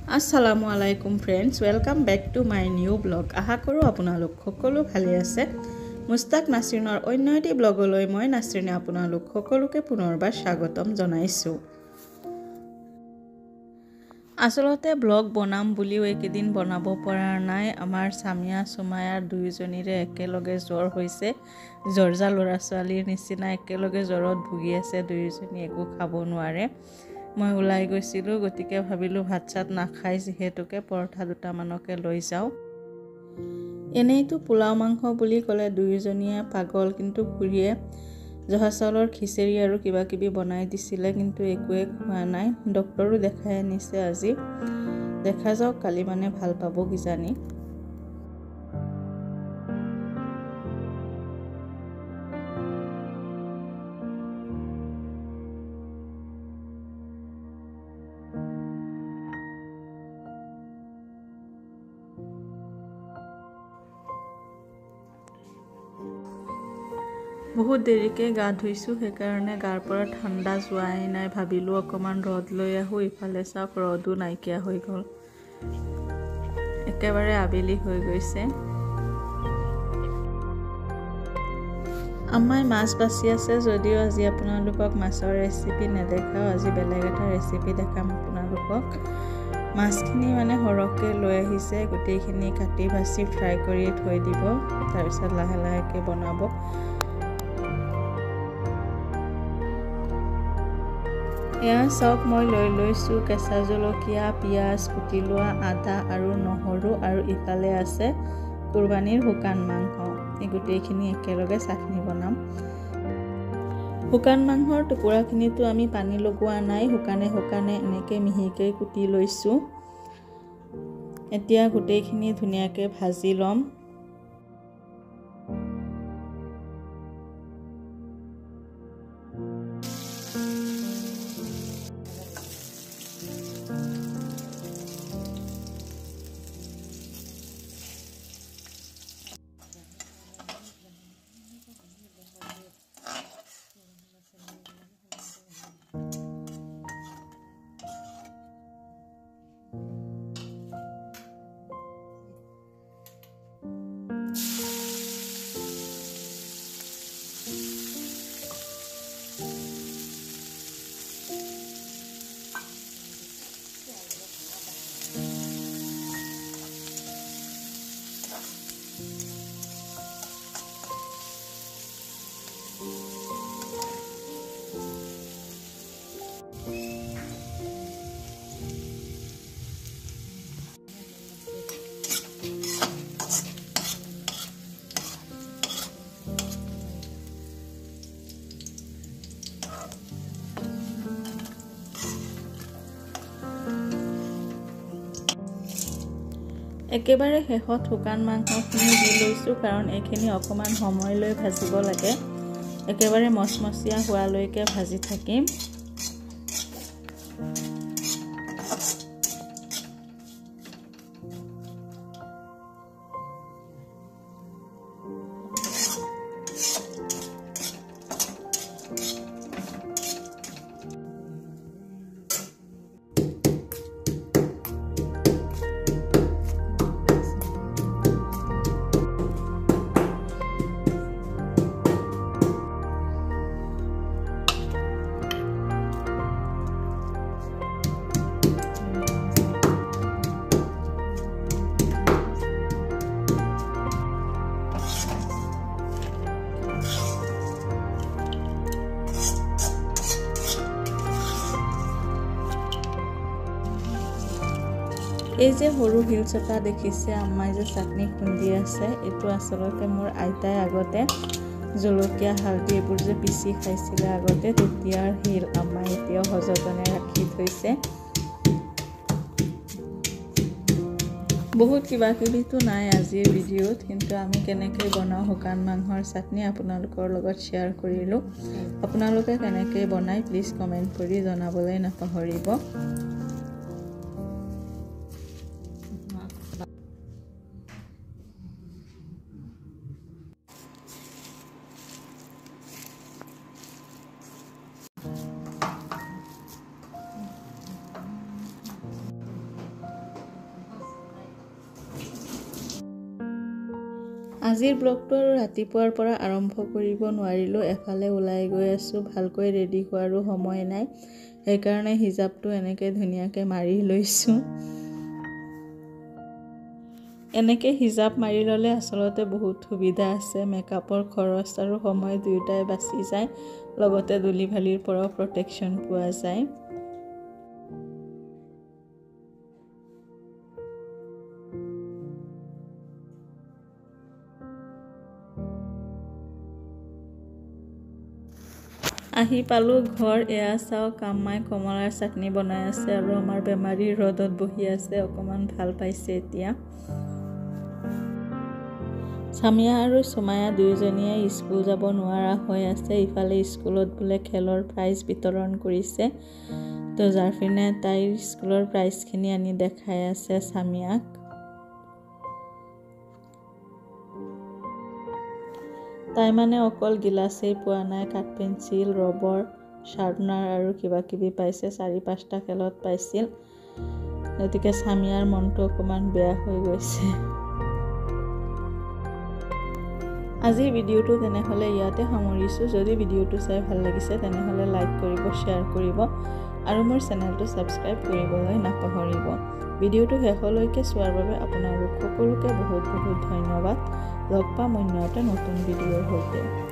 Assalamu alaikum friends, welcome back to my new blog. Aha koru apunalok hokolu bhale ase. Mustaque Nasrinor onno eti blogoloi moi Nasrine apunalok hokoluke punorbar shagotom jonaisu. Asolate blog bonam buliu ekedin bonabo porar nai amar Samia Sumayar duijonire ekeloge jor hoise. Jorja lora soalir nisina ekeloge jorot bhugi ase duijoni eko khabo নোৱাৰে মই উলাই গৈছিলো গতিকে ভাবিলো ভাত চাত নাখাই যেহেতুকে পৰঠা দুটা মানকে লৈ যাও এনেইতো পোলাও মাংস বুলি কলে দুইজনীয়ে পাগল কিন্তু খুৰীয়ে জহা চাউলৰ খিচৰি আৰু কিবা কিবি বনাই দিছিলে কিন্তু একোৱে খোৱা নাই ডক্টৰো দেখাই আনিছে আজি দেখা যাওক কালি মানে ভাল পাব কিজানি বহুত দেৰিকে গা ধুইছো হেকাৰণে গাৰ পৰা ঠাণ্ডা যোৱাই নাই ভাবিলো অকমান ৰদ লৈ আহো ইফালে চাওক ৰদু নাইকিয়া হৈ গল একেবাৰে আবেলি হৈ গৈছে আম্মাই মাছ বাছি আছে যদিও আজি আপোনালোকক মাছৰ ৰেচিপি নেদেখাও আজি বেলেগ এটা ৰেচিপি দেখাম আপোনালোকক মাছখিনি মানে হৰকে লৈ আহিছে গোটেইখিনি কাটি ভাজি ফ্ৰাই কৰি থৈ দিব তাৰ পিছত লাহে লাহেকে বনাব এয়া সব মই লৈ লৈছো কেঁচা জলকীয়া পিয়াজ কুটি লোৱা আদা আৰু নহৰু আৰু ইফালে আছে কুৰবানীৰ শুকান মাংস এই গোটেইখিনি একেলগে চাটনি বনাম শুকান মাংসৰ টুকুৰাখিনিতো আমি পানী লগোৱা নাই শুকানে শুকানে এনেকৈ মিহিকৈ কুটি লৈছো এতিয়া গোটেইখিনি ধুনীয়াকৈ ভাজি লম একেবাৰে হেহত শুকান মাংসখিনি দি লৈছো কাৰণ এইখিনি অকমান সময় লৈ ভাজিব লাগে একেবাৰে মচমচিয়া হোৱালৈকে ভাজি থাকিম এই যে সৰু হিল চটা দেখিছে আম্মাই যে চাটনি খুন্দি আছে এটো আসলতে মোৰ আইতাই আগতে জলকীয়া হালধি এবোৰ যে পিচি খাইছিলে আগতে তেতিয়াৰ হিল আম্মাই এতিয়াও সযতনে ৰাখি থৈছে বহুত কিবা কিবিটো নাই আজিৰ ভিডিঅ'ত কিন্তু আমি কেনেকৈ বনাও শুকান মাংসৰ চাটনি আপোনালোকৰ লগত শ্বেয়াৰ কৰিলো আপোনালোকে কেনেকৈ বনাই প্লিজ কমেন্ট কৰি জনাবলৈ নাপাহৰিব আজিৰ ব্লগটো আৰু ৰাতিপুৱাৰ পৰা আৰম্ভ কৰিব নোৱাৰিলোঁ। এফালে ওলাই গৈ আছোঁ, ভালকৈ ৰেডি হোৱাৰো সময় নাই, সেইকাৰণে হিজাবটো এনেকৈ ধুনীয়াকৈ মাৰি লৈছোঁ। এনেকৈ হিজাব মাৰি ল'লে আচলতে বহুত সুবিধা আছে। মেকআপৰ খৰচ আৰু সময় দুয়োটাই বাচি যায়, লগতে ধূলি বালিৰ পৰাও প্ৰটেকশ্যন পোৱা যায়। আহি পালোঁ ঘৰ। এয়া চাওক, আম্মাই কমলাৰ চাটনি বনাই আছে আৰু আমাৰ বেমাৰী ৰ'দত বহি আছে, অকণমান ভাল পাইছে এতিয়া। সামিয়া আৰু সুমায়া দুয়োজনীয়ে স্কুল যাব নোৱাৰা হৈ আছে। ইফালে স্কুলত বোলে খেলৰ প্ৰাইজ বিতৰণ কৰিছে, তো জাৰফিনে তাইৰ স্কুলৰ প্ৰাইজখিনি আনি দেখাই আছে সামিয়াক। তাই মানে অকল গিলাচেই পোৱা নাই, কাঠ পেঞ্চিল, ৰবৰ, শাৰ্পনাৰ আৰু কিবা কিবি পাইছে। 4-5টা খেলত পাইছিল, গতিকে সামিয়াৰ মনটো অকণমান বেয়া হৈ গৈছে। আজি ভিডিঅ'টো তেনেহ'লে ইয়াতে সামৰিছোঁ। যদি ভিডিঅ'টো চাই ভাল লাগিছে তেনেহ'লে লাইক কৰিব, শ্বেয়াৰ কৰিব আৰু মোৰ চেনেলটো ছাবস্ক্ৰাইব কৰিবলৈ নাপাহৰিব। ভিডিঅ'টো শেষলৈকে চোৱাৰ বাবে আপোনালোক সকলোকে বহুত বহুত ধন্যবাদ। লগ পাম অন্য এটা নতুন ভিডিঅ'ৰ সৈতে।